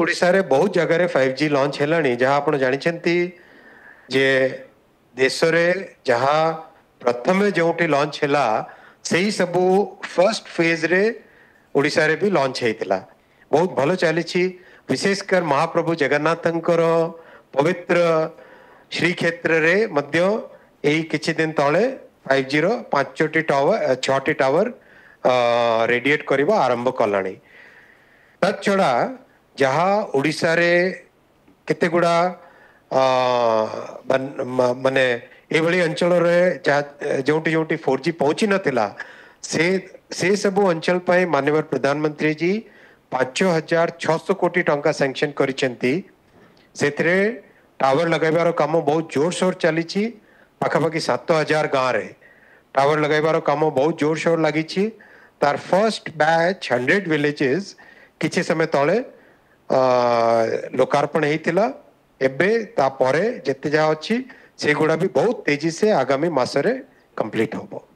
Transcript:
ओडिशा रे बहुत जगह रे 5G लॉन्च हेलानी जहाँ आपण जानिछंती जे देश रे जहाँ प्रथमे जोटी लॉन्च हेला सेही सबु फर्स्ट फेज रे ओडिशा रे भी लॉन्च हेतिला बहुत भलो चलीछि विशेषकर महाप्रभु जगन्नाथंकर पवित्र श्री क्षेत्र रे मध्य एही किछि दिन तळे 5G रो 5टी टावर 6टी टावर रेडिएट करबा आरंभ कलानी तछड़ा जहाँ ओडिशा रे केते गुडा माने एभली अंचल रे जोटी जोटी 4G पहुंची नथिला से सबु अंचल पाई माननीय प्रधानमंत्री जी 5600 कोटी टंका सैंक्शन करिसेंती सेथरे टावर लगाइबार काम बहुत जोर शोर चली पाखापाखि 7000 गाँव रे टावर लगाइबार काम बहुत जोर शोर लगी तार फर्स्ट बैच 100 विलेजेस किछि समय तले लोकार्पण होता एबे तापरे जेते जा अच्छी से गुड़ा भी बहुत तेजी से आगामी मासरे कंप्लीट होबो।